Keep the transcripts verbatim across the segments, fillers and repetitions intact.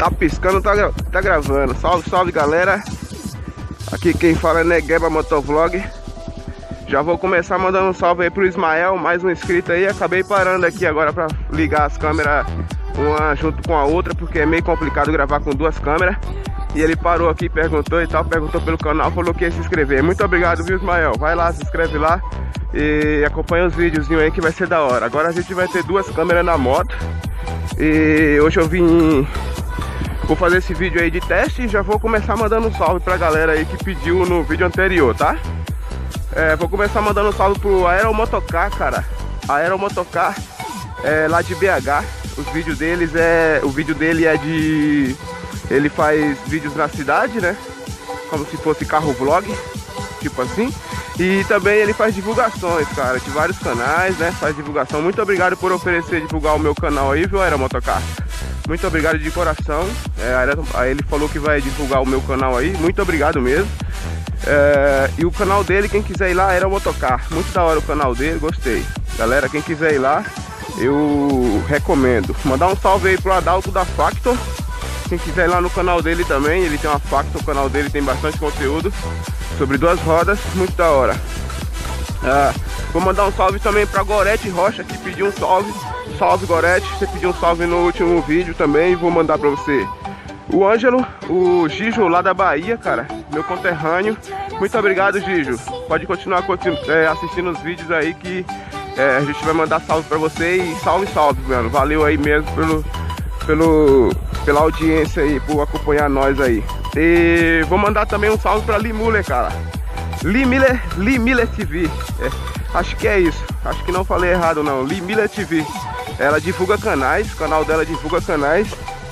Tá piscando, tá, gra tá gravando. Salve, salve, galera. Aqui quem fala é Negueba Motovlog. Já vou começar mandando um salve aí pro Ismael, mais um inscrito aí. Acabei parando aqui agora pra ligar as câmeras uma junto com a outra, porque é meio complicado gravar com duas câmeras. E ele parou aqui, perguntou e tal, perguntou pelo canal, falou que ia se inscrever. Muito obrigado, viu, Ismael? Vai lá, se inscreve lá e acompanha os videozinhos aí que vai ser da hora. Agora a gente vai ter duas câmeras na moto. E hoje eu vim... Vou fazer esse vídeo aí de teste e já vou começar mandando um salve pra galera aí que pediu no vídeo anterior, tá? É, vou começar mandando um salve pro Aeromotocar, cara. Aeromotocar é lá de B H. Os vídeos deles é... O vídeo dele é de... Ele faz vídeos na cidade, né? Como se fosse carro vlog, tipo assim. E também ele faz divulgações, cara, de vários canais, né? Faz divulgação. Muito obrigado por oferecer divulgar o meu canal aí, viu, Aeromotocar? Muito obrigado de coração. É, aí ele falou que vai divulgar o meu canal aí. Muito obrigado mesmo. É, e o canal dele, quem quiser ir lá, Aeromotocar. Muito da hora o canal dele, gostei. Galera, quem quiser ir lá, eu recomendo. Mandar um salve aí pro Adalto da Factor. Quem quiser ir lá no canal dele também, ele tem uma Factor, o canal dele tem bastante conteúdo sobre duas rodas, muito da hora. Ah, vou mandar um salve também pra Gorete Rocha, que pediu um salve. Salve, Gorete, você pediu um salve no último vídeo também, vou mandar pra você. O Ângelo, o Gijo lá da Bahia, cara, meu conterrâneo. Muito obrigado, Gijo. Pode continuar continu é, assistindo os vídeos aí que é, a gente vai mandar salve pra você. E salve, salve, mano. Valeu aí mesmo pelo, pelo, pela audiência aí, por acompanhar nós aí. E vou mandar também um salve pra Lee Muller, cara. Lee Miller, Lee Miller T V. É, acho que é isso. Acho que não falei errado não. Lee Miller T V. Ela divulga canais, o canal dela divulga canais.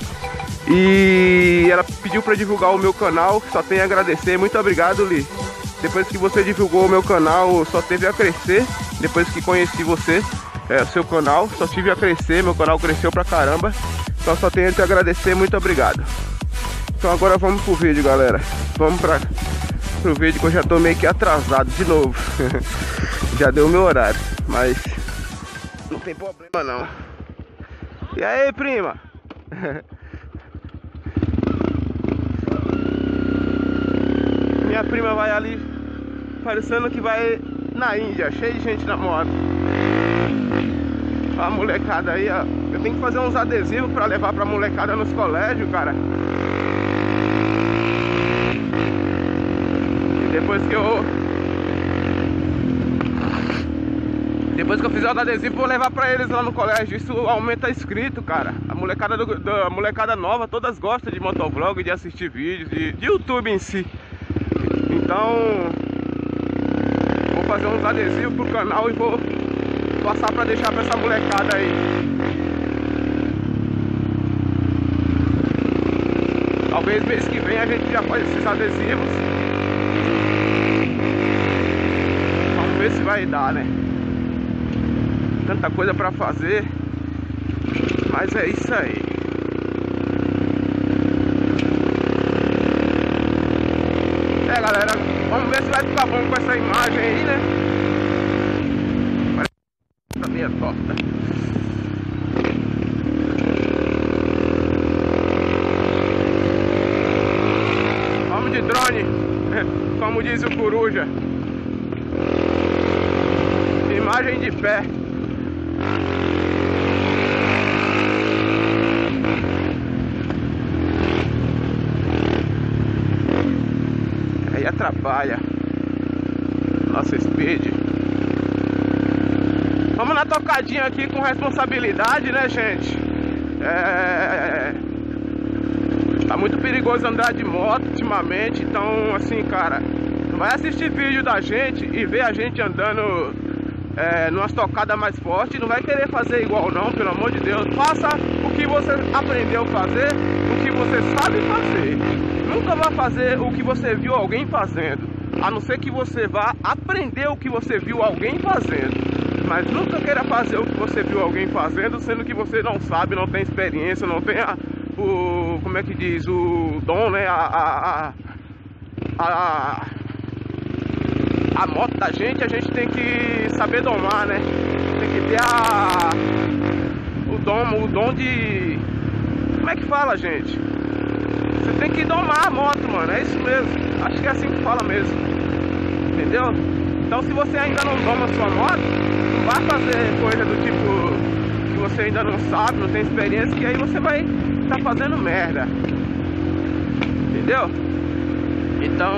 E ela pediu para divulgar o meu canal, só tenho a agradecer. Muito obrigado, Lee. Depois que você divulgou o meu canal, só teve a crescer. Depois que conheci você, é, o seu canal, só tive a crescer. Meu canal cresceu pra caramba. Então só tenho a te agradecer, muito obrigado. Então agora vamos pro vídeo, galera. Vamos pra, pro vídeo que eu já tô meio que atrasado de novo. Já deu o meu horário, mas não tem problema não. E aí, prima? Minha prima vai ali parecendo que vai na Índia, cheio de gente na moto. A molecada aí, ó. Eu tenho que fazer uns adesivos pra levar pra molecada nos colégios, cara. E depois que eu... Depois que eu fizer o adesivo, vou levar pra eles lá no colégio. Isso aumenta inscrito, cara. A molecada, do, do, a molecada nova, todas gostam de motovlog, de assistir vídeos, de, de YouTube em si. Então, vou fazer uns adesivos pro canal e vou passar pra deixar pra essa molecada aí. Talvez mês que vem a gente já faz esses adesivos. Vamos ver se vai dar, né? Tanta coisa pra fazer, mas é isso aí. É, galera, vamos ver se vai ficar bom com essa imagem aí, né? Parece que tá meio torta. Vamos de drone, como diz o Coruja. Imagem de pé. Aí atrapalha nosso speed. Vamos na tocadinha aqui com responsabilidade, né, gente? É... Tá muito perigoso andar de moto ultimamente. Então, assim, cara, vai assistir vídeo da gente e ver a gente andando é, numa tocada mais forte. Não vai querer fazer igual não, pelo amor de Deus. Faça o que você aprendeu a fazer, o que você sabe fazer. Nunca vá fazer o que você viu alguém fazendo, a não ser que você vá aprender o que você viu alguém fazendo. Mas nunca queira fazer o que você viu alguém fazendo, sendo que você não sabe, não tem experiência, não tem a, o... como é que diz? O dom, né? A... a, a, a a moto da gente, a gente tem que saber domar, né? Tem que ter a... o dom, o dom de... Como é que fala, gente? Você tem que domar a moto, mano. É isso mesmo. Acho que é assim que fala mesmo. Entendeu? Então se você ainda não doma a sua moto, não vai fazer coisa do tipo que você ainda não sabe, não tem experiência, que aí você vai estar tá fazendo merda. Entendeu? Então,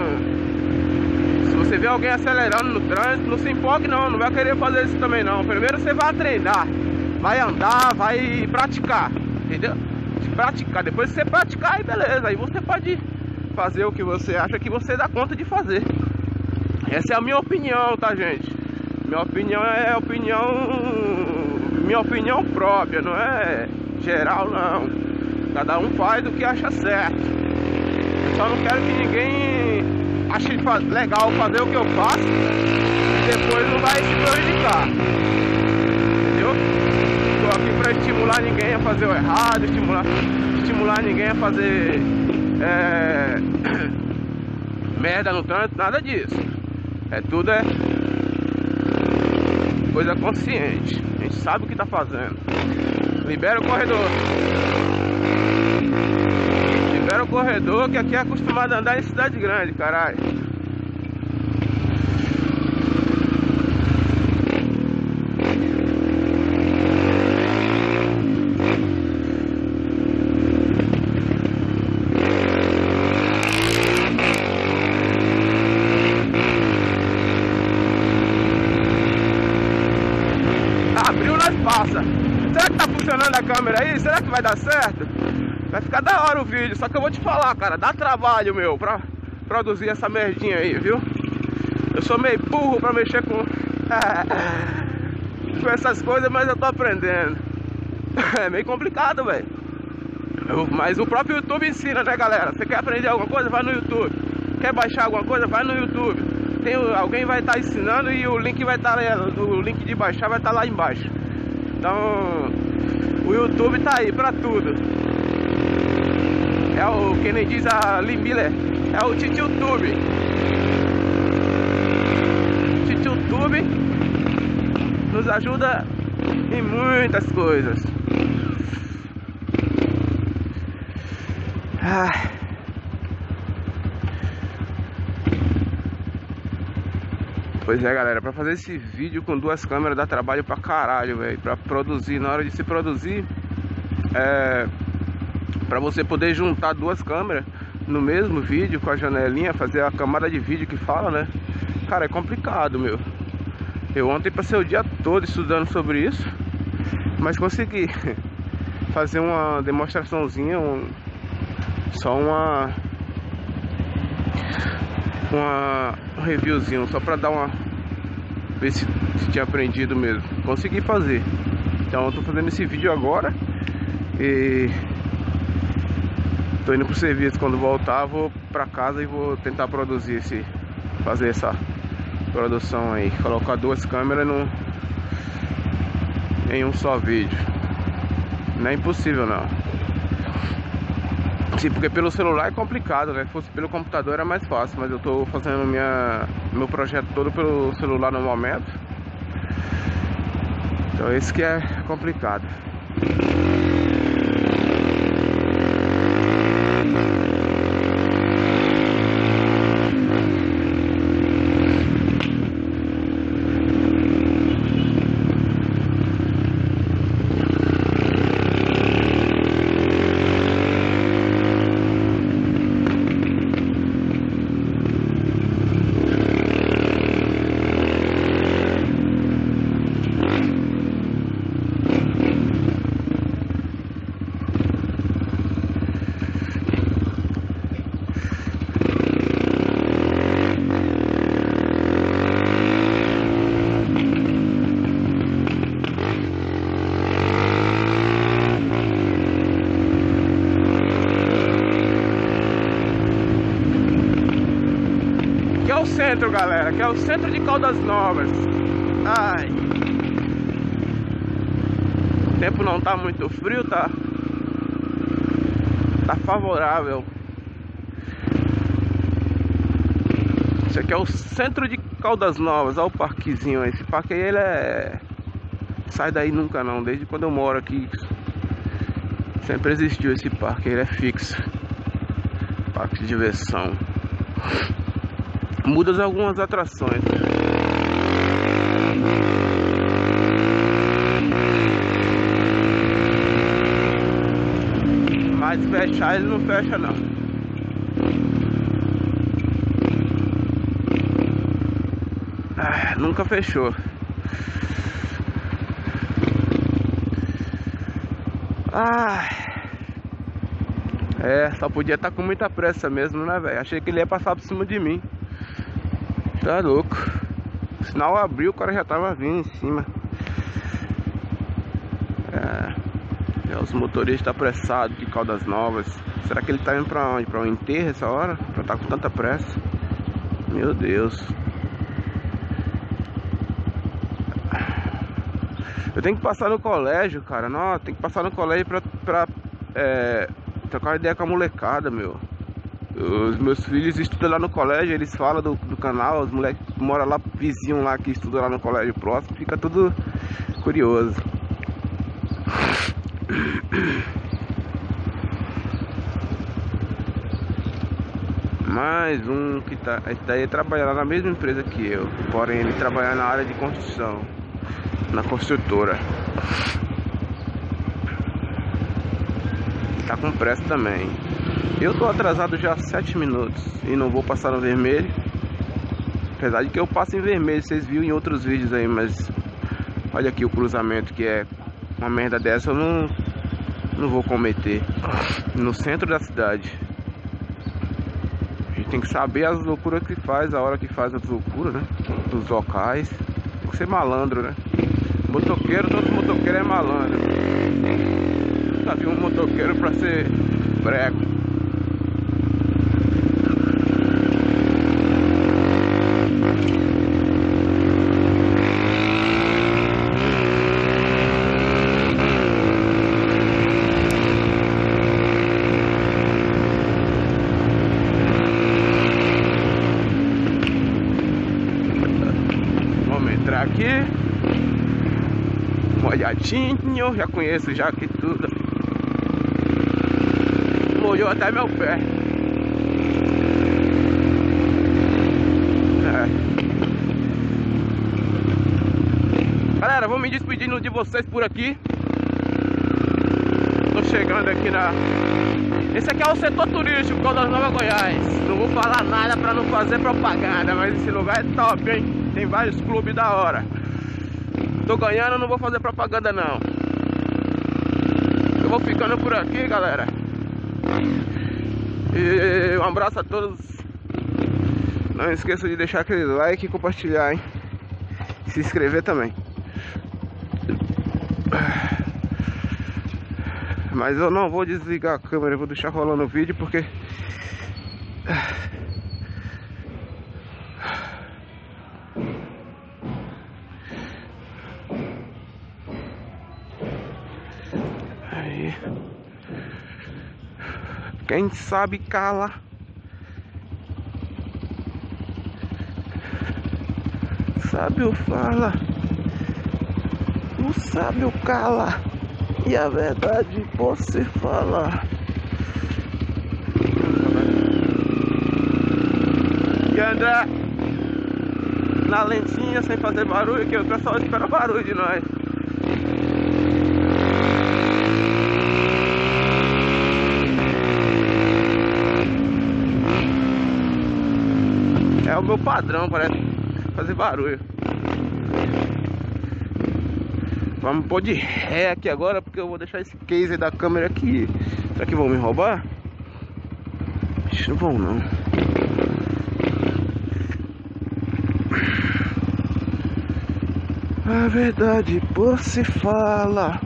se você vê alguém acelerando no trânsito, não se empolgue não, não vai querer fazer isso também não. Primeiro você vai treinar, vai andar, vai praticar, entendeu? Praticar, depois que você praticar, aí beleza, aí você pode fazer o que você acha que você dá conta de fazer. Essa é a minha opinião, tá, gente? Minha opinião é opinião, minha opinião própria, não é geral não. Cada um faz o que acha certo. Eu só não quero que ninguém ache legal fazer o que eu faço e depois não vai se prejudicar. Entendeu? Tô aqui pra estimular ninguém a fazer o errado, estimular, estimular ninguém a fazer é, merda no trânsito, nada disso. É tudo é coisa consciente. A gente sabe o que tá fazendo. Libera o corredor. Libera o corredor, que aqui é acostumado a andar em cidade grande, caralho. Abriu, nós passa. Será que tá funcionando a câmera aí? Será que vai dar certo? Vai ficar da hora o vídeo, só que eu vou te falar, cara, dá trabalho, meu, pra produzir essa merdinha aí, viu? Eu sou meio burro pra mexer com com essas coisas, mas eu tô aprendendo. É meio complicado, velho. Mas o próprio YouTube ensina, né, galera? Você quer aprender alguma coisa? Vai no YouTube. Quer baixar alguma coisa? Vai no YouTube. Tem, alguém vai estar ensinando e o link vai estar, o link de baixar vai estar lá embaixo. Então, o YouTube tá aí pra tudo. É o que nem diz a Limbile, é o TitioTube. TitioTube nos ajuda em muitas coisas. Ah. Pois é, galera, pra fazer esse vídeo com duas câmeras dá trabalho pra caralho, velho. Pra produzir, na hora de se produzir, é... pra você poder juntar duas câmeras no mesmo vídeo com a janelinha, fazer a camada de vídeo que fala, né? Cara, é complicado, meu. Eu ontem passei o dia todo estudando sobre isso, mas consegui fazer uma demonstraçãozinha, um... só uma... uma um reviewzinho, só pra dar uma... ver se, se tinha aprendido mesmo. Consegui fazer. Então eu tô fazendo esse vídeo agora e... tô indo pro serviço. Quando voltar, vou pra casa e vou tentar produzir esse... fazer essa produção aí. Colocar duas câmeras no... em um só vídeo. Não é impossível, não. Sim, porque pelo celular é complicado, né? Se fosse pelo computador era mais fácil. Mas eu tô fazendo minha... meu projeto todo pelo celular no momento. Então esse que é complicado. Centro, galera, que é o centro de Caldas Novas. Ai, o tempo não tá muito frio, tá tá favorável. Esse aqui é o centro de Caldas Novas. Olha o parquezinho aí. Esse parque aí, ele é... sai daí nunca não. Desde quando eu moro aqui sempre existiu esse parque, ele é fixo. Parque de diversão. Muda algumas atrações. Mas fechar ele não fecha não. Ah, nunca fechou. Ah, é, só podia estar com muita pressa mesmo, né, velho? Achei que ele ia passar por cima de mim. Tá louco. O sinal abriu, o cara já tava vindo em cima. É, é os motoristas apressados de Caldas Novas. Será que ele tá indo pra onde? Pra um enterro essa hora? Pra estar com tanta pressa? Meu Deus. Eu tenho que passar no colégio, cara. Não, tem que passar no colégio pra, pra é, trocar ideia com a molecada, meu. Os meus filhos estudam lá no colégio, eles falam do, do canal. Os moleques moram lá, vizinho lá que estudam lá no colégio próximo. Fica tudo curioso. Mais um que tá, esse daí trabalha lá na mesma empresa que eu. Porém ele trabalha na área de construção, na construtora. Tá com pressa também. Eu tô atrasado já há sete minutos e não vou passar no vermelho. Apesar de que eu passo em vermelho, vocês viram em outros vídeos aí, mas olha aqui o cruzamento, que é uma merda dessa eu não, não vou cometer. No centro da cidade. A gente tem que saber as loucuras que faz, a hora que faz as loucuras, né? Dos locais. Tem que ser malandro, né? Motoqueiro, todo motoqueiro é malandro. Nunca vi um motoqueiro pra ser brego. Vamos entrar aqui. Molhadinho, já conheço já aqui tudo. Molhou até meu pé. É. Galera, vou me despedindo de vocês por aqui. Tô chegando aqui na... Esse aqui é o setor turístico, Caldas Novas, Goiás. Não vou falar nada pra não fazer propaganda, mas esse lugar é top, hein? Tem vários clubes da hora. Tô ganhando, não vou fazer propaganda não. Eu vou ficando por aqui, galera. E um abraço a todos. Não esqueça de deixar aquele like e compartilhar, hein? Se inscrever também. Mas eu não vou desligar a câmera, eu vou deixar rolando o vídeo porque... Aí. Quem sabe cala. Sábio fala. O sábio cala. E a verdade você fala. E andar na lentinha sem fazer barulho, que o pessoal espera barulho de nós. É o meu padrão, parece fazer barulho. Vamos pôr de ré aqui agora, porque eu vou deixar esse case da câmera aqui. Será que vão me roubar? Acho que não vão não. A verdade você fala.